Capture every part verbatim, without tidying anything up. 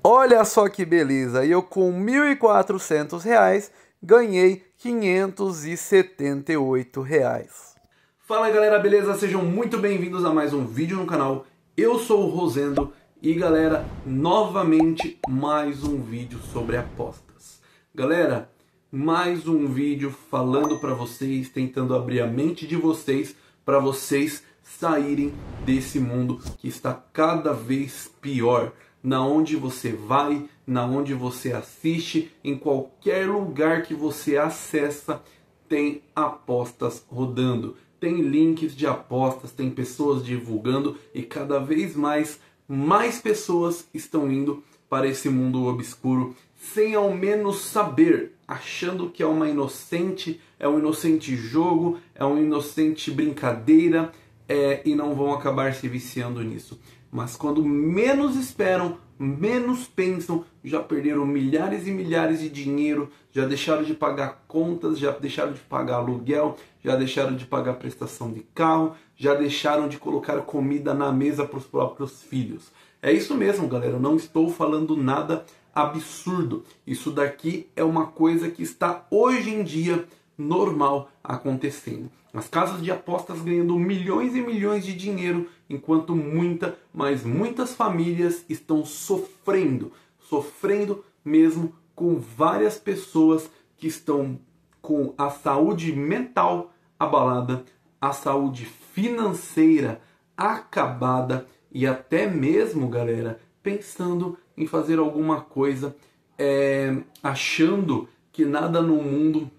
Olha só que beleza, eu com mil e quatrocentos reais ganhei quinhentos e setenta e oito reais. Fala galera, beleza? Sejam muito bem-vindos a mais um vídeo no canal. Eu sou o Rosendo e galera, novamente mais um vídeo sobre apostas. Galera, mais um vídeo falando para vocês, tentando abrir a mente de vocês para vocês saírem desse mundo que está cada vez pior. Na onde você vai, na onde você assiste, em qualquer lugar que você acessa, tem apostas rodando. Tem links de apostas, tem pessoas divulgando e cada vez mais, mais pessoas estão indo para esse mundo obscuro sem ao menos saber, achando que é uma inocente, é um inocente jogo, é uma inocente brincadeira é, e não vão acabar se viciando nisso. Mas quando menos esperam, menos pensam, já perderam milhares e milhares de dinheiro, já deixaram de pagar contas, já deixaram de pagar aluguel, já deixaram de pagar prestação de carro, já deixaram de colocar comida na mesa para os próprios filhos. É isso mesmo, galera, eu não estou falando nada absurdo. Isso daqui é uma coisa que está hoje em dia normal acontecendo. As casas de apostas ganhando milhões e milhões de dinheiro, enquanto muita, mas muitas famílias estão sofrendo, sofrendo mesmo com várias pessoas que estão com a saúde mental abalada, a saúde financeira acabada e até mesmo, galera, pensando em fazer alguma coisa, é, achando que nada no mundo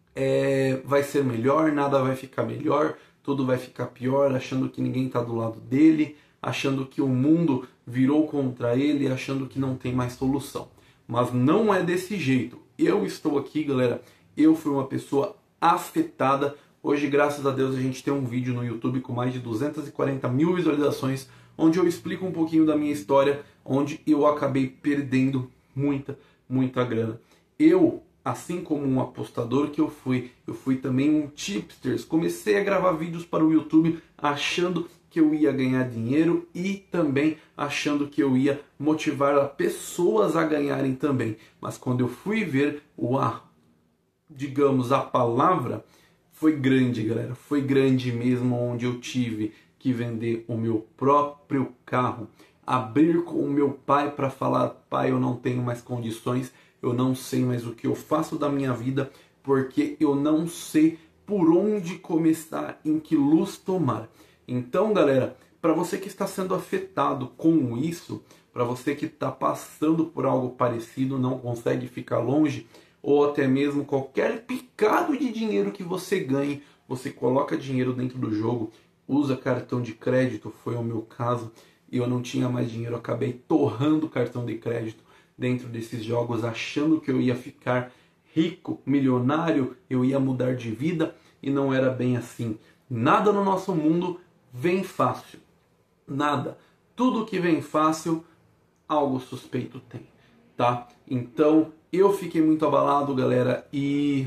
É, vai ser melhor, nada vai ficar melhor, tudo vai ficar pior, achando que ninguém está do lado dele, achando que o mundo virou contra ele, achando que não tem mais solução. Mas não é desse jeito. Eu estou aqui, galera, eu fui uma pessoa afetada. Hoje, graças a Deus, a gente tem um vídeo no YouTube com mais de duzentas e quarenta mil visualizações, onde eu explico um pouquinho da minha história, onde eu acabei perdendo muita, muita grana. Eu... Assim como um apostador que eu fui, eu fui também um tipster. Comecei a gravar vídeos para o YouTube achando que eu ia ganhar dinheiro e também achando que eu ia motivar pessoas a ganharem também. Mas quando eu fui ver o a, digamos, a palavra, foi grande, galera. Foi grande mesmo, onde eu tive que vender o meu próprio carro, abrir com o meu pai para falar: pai, eu não tenho mais condições. Eu não sei mais o que eu faço da minha vida, porque eu não sei por onde começar, em que luz tomar. Então, galera, para você que está sendo afetado com isso, para você que está passando por algo parecido, não consegue ficar longe, ou até mesmo qualquer picado de dinheiro que você ganhe, você coloca dinheiro dentro do jogo, usa cartão de crédito, foi o meu caso, e eu não tinha mais dinheiro, eu acabei torrando o cartão de crédito dentro desses jogos, achando que eu ia ficar rico, milionário, eu ia mudar de vida, e não era bem assim. Nada no nosso mundo vem fácil. Nada. Tudo que vem fácil, algo suspeito tem, tá? Então, eu fiquei muito abalado, galera, e...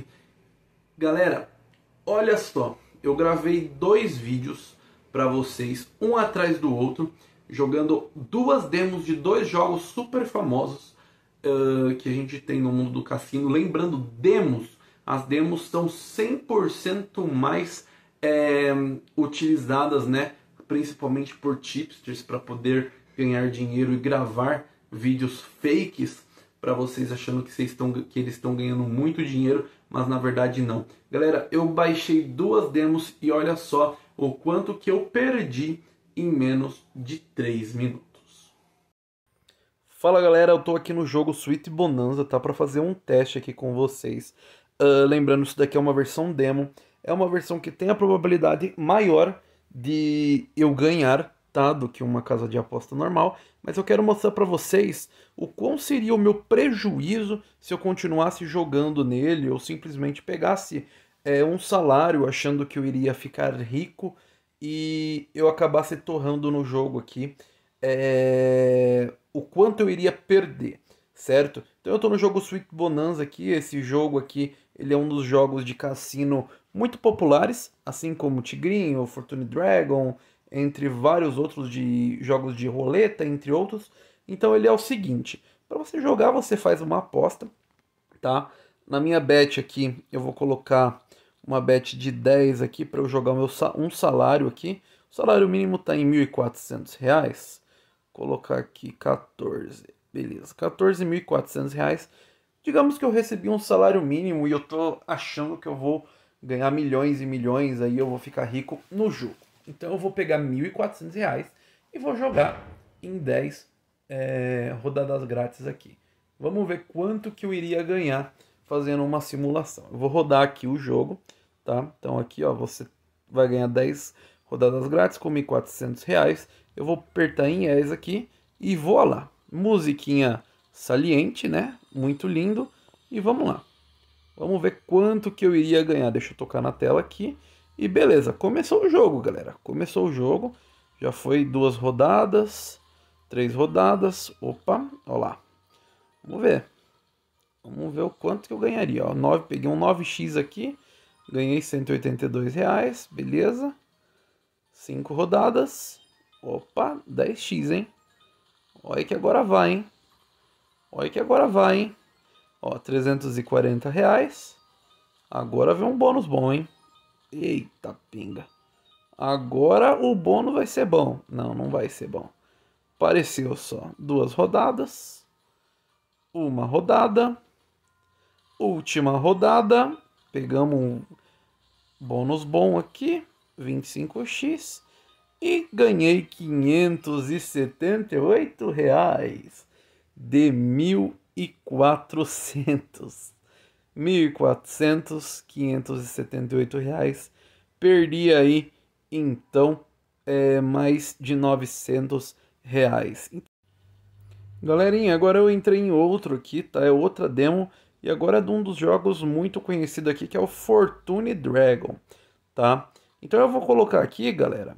Galera, olha só, eu gravei dois vídeos para vocês, um atrás do outro, jogando duas demos de dois jogos super famosos, Uh, que a gente tem no mundo do cassino. Lembrando, demos, as demos são cem por cento mais é, utilizadas, né, principalmente por tipsters, para poder ganhar dinheiro e gravar vídeos fakes para vocês achando que, vocês estão, que eles estão ganhando muito dinheiro, mas na verdade não. Galera, eu baixei duas demos e olha só o quanto que eu perdi em menos de três minutos. Fala galera, eu tô aqui no jogo Sweet Bonanza, tá? Pra fazer um teste aqui com vocês. Uh, lembrando, isso daqui é uma versão demo. É uma versão que tem a probabilidade maior de eu ganhar, tá? Do que uma casa de aposta normal. Mas eu quero mostrar pra vocês o quão seria o meu prejuízo se eu continuasse jogando nele ou simplesmente pegasse é, um salário achando que eu iria ficar rico e eu acabasse torrando no jogo aqui. É... o quanto eu iria perder, certo? Então eu tô no jogo Sweet Bonanza aqui, esse jogo aqui, ele é um dos jogos de cassino muito populares, assim como Tigrinho, Fortune Dragon, entre vários outros de jogos de roleta, entre outros. Então ele é o seguinte, Para você jogar, você faz uma aposta, tá? Na minha bet aqui, eu vou colocar uma bet de dez aqui para eu jogar meu, um salário aqui. O salário mínimo está em mil e quatrocentos reais. Vou colocar aqui quatorze. Beleza, quatorze mil e quatrocentos reais. Digamos que eu recebi um salário mínimo e eu tô achando que eu vou ganhar milhões e milhões, aí eu vou ficar rico no jogo. Então eu vou pegar mil e quatrocentos reais e vou jogar em dez é, rodadas grátis aqui. Vamos ver quanto que eu iria ganhar fazendo uma simulação. Eu vou rodar aqui o jogo, tá? Então aqui, ó, você vai ganhar dez rodadas grátis com mil e quatrocentos reais. Eu vou apertar em yes aqui e vou lá. Musiquinha saliente, né? Muito lindo. E vamos lá. Vamos ver quanto que eu iria ganhar. Deixa eu tocar na tela aqui. E beleza, começou o jogo, galera. Começou o jogo. Já foi duas rodadas. Três rodadas. Opa, ó lá. Vamos ver. Vamos ver o quanto que eu ganharia. Ó, nove, peguei um nove x aqui. Ganhei cento e oitenta e dois reais. Beleza. Cinco rodadas. Opa, dez x, hein? Olha que agora vai, hein? Olha que agora vai, hein? Ó, trezentos e quarenta reais. Agora vem um bônus bom, hein? Eita pinga. Agora o bônus vai ser bom. Não, não vai ser bom. Apareceu só duas rodadas. Uma rodada. Última rodada. Pegamos um bônus bom aqui. vinte e cinco x. E ganhei quinhentos e setenta e oito reais de mil e quatrocentos. mil e quatrocentos, quinhentos e setenta e oito reais. Perdi aí, então, é, mais de novecentos reais. Galerinha, agora eu entrei em outro aqui, tá? É outra demo. E agora é de um dos jogos muito conhecido aqui, que é o Fortune Dragon, tá? Então eu vou colocar aqui, galera,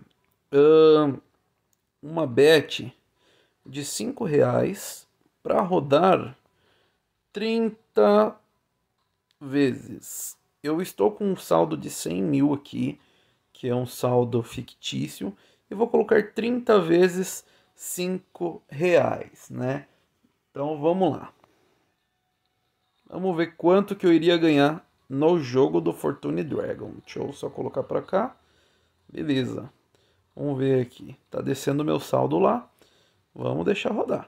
uma bet de cinco reais para rodar trinta vezes. Eu estou com um saldo de cem mil aqui, que é um saldo fictício, e vou colocar trinta vezes cinco reais, né? Então vamos lá. Vamos ver quanto que eu iria ganhar no jogo do Fortune Dragon. Deixa eu só colocar para cá. Beleza. Vamos ver aqui. Tá descendo meu saldo lá. Vamos deixar rodar.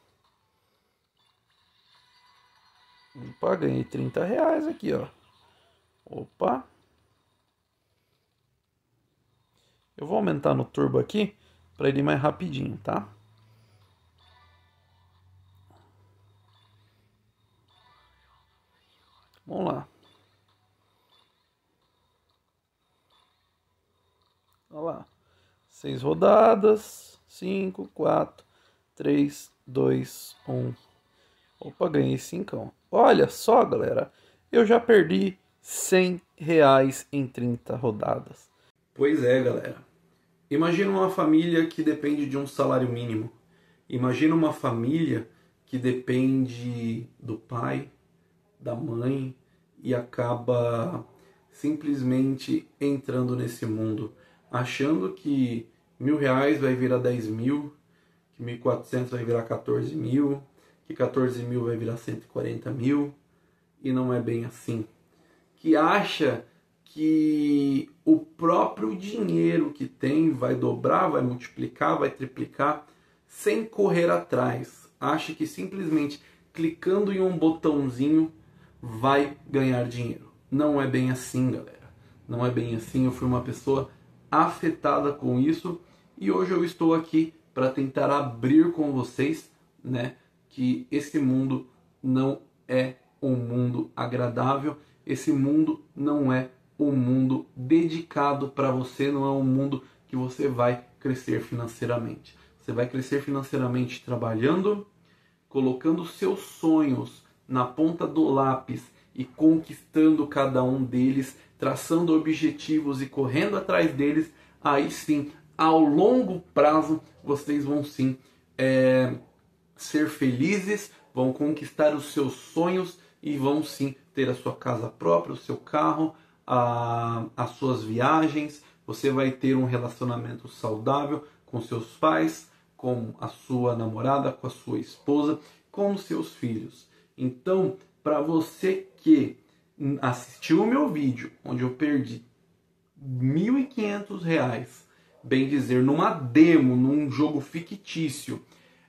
Opa, ganhei trinta reais aqui, ó. Opa. Eu vou aumentar no turbo aqui para ele ir mais rapidinho, tá? Vamos lá. Olha lá. Seis rodadas. Cinco, quatro, três, dois, um. Opa, ganhei cinco. Olha só, galera. Eu já perdi cem reais em trinta rodadas. Pois é, galera. Imagina uma família que depende de um salário mínimo. Imagina uma família que depende do pai, da mãe e acaba simplesmente entrando nesse mundo, achando que mil reais vai virar dez mil, que mil e quatrocentos vai virar quatorze mil, que quatorze mil vai virar cento e quarenta mil, e não é bem assim. Que acha que o próprio dinheiro que tem vai dobrar, vai multiplicar, vai triplicar, sem correr atrás. Acha que simplesmente clicando em um botãozinho vai ganhar dinheiro. Não é bem assim, galera. Não é bem assim. Eu fui uma pessoa afetada com isso e hoje eu estou aqui para tentar abrir com vocês, né, que esse mundo não é um mundo agradável, esse mundo não é um mundo dedicado para você, não é um mundo que você vai crescer financeiramente. Você vai crescer financeiramente trabalhando, colocando seus sonhos na ponta do lápis e conquistando cada um deles, traçando objetivos e correndo atrás deles. Aí sim, ao longo prazo, vocês vão sim é, ser felizes, vão conquistar os seus sonhos e vão sim ter a sua casa própria, o seu carro, a, as suas viagens. Você vai ter um relacionamento saudável com seus pais, com a sua namorada, com a sua esposa, com os seus filhos. Então, para você que assistiu o meu vídeo, onde eu perdi mil e quinhentos reais, bem dizer, numa demo, num jogo fictício,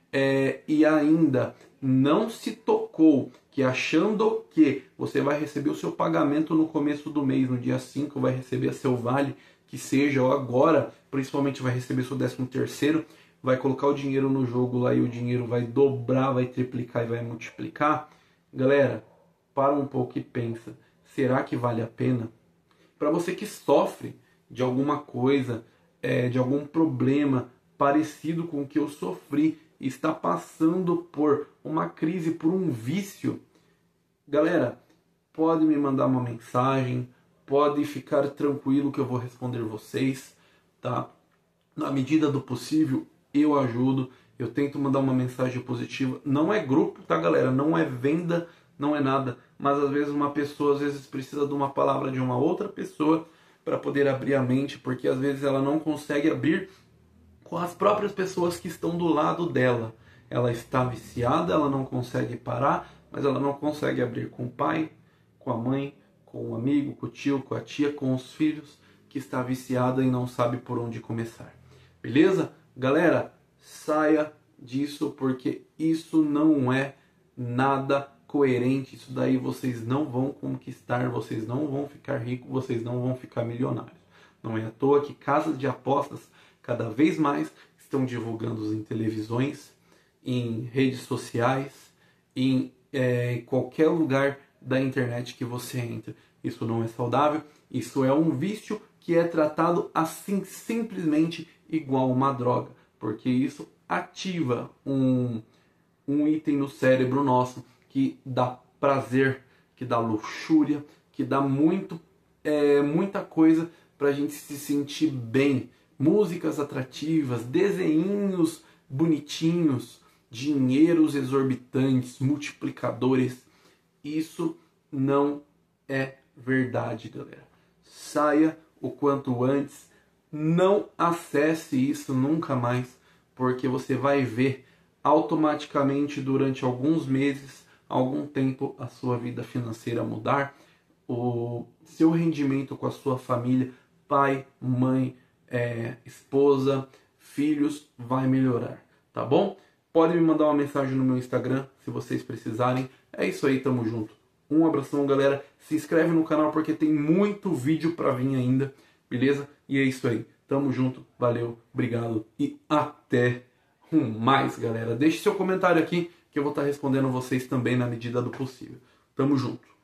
é, e ainda não se tocou que achando que você vai receber o seu pagamento no começo do mês, no dia cinco, vai receber seu vale, que seja, ou agora, principalmente vai receber seu décimo terceiro, vai colocar o dinheiro no jogo lá e o dinheiro vai dobrar, vai triplicar e vai multiplicar. Galera, para um pouco e pensa, será que vale a pena? Para você que sofre de alguma coisa, é, de algum problema parecido com o que eu sofri, está passando por uma crise, por um vício, galera, pode me mandar uma mensagem, pode ficar tranquilo que eu vou responder vocês, tá? Na medida do possível, eu ajudo, eu tento mandar uma mensagem positiva. Não é grupo, tá, galera? Não é venda, não é nada, mas às vezes uma pessoa às vezes precisa de uma palavra de uma outra pessoa para poder abrir a mente, porque às vezes ela não consegue abrir com as próprias pessoas que estão do lado dela. Ela está viciada, ela não consegue parar, mas ela não consegue abrir com o pai, com a mãe, com o amigo, com o tio, com a tia, com os filhos, que está viciada e não sabe por onde começar. Beleza? Galera, saia disso, porque isso não é nada coerente. Isso daí vocês não vão conquistar, vocês não vão ficar ricos, vocês não vão ficar milionários. Não é à toa que casas de apostas cada vez mais estão divulgando em televisões, em redes sociais, em é, qualquer lugar da internet que você entra. Isso não é saudável, isso é um vício que é tratado assim simplesmente igual uma droga, porque isso ativa um, um item no cérebro nosso que dá prazer, que dá luxúria, que dá muito, é, muita coisa para a gente se sentir bem. Músicas atrativas, desenhinhos bonitinhos, dinheiros exorbitantes, multiplicadores. Isso não é verdade, galera. Saia o quanto antes. Não acesse isso nunca mais, porque você vai ver automaticamente durante alguns meses, algum tempo, a sua vida financeira mudar, o seu rendimento com a sua família, pai, mãe, é, esposa, filhos, vai melhorar, tá bom? Pode me mandar uma mensagem no meu Instagram, se vocês precisarem. É isso aí, tamo junto. Um abração, galera. Se inscreve no canal porque tem muito vídeo pra vir ainda, beleza? E é isso aí. Tamo junto, valeu, obrigado e até mais, galera. Deixe seu comentário aqui que eu vou estar respondendo vocês também na medida do possível. Tamo junto.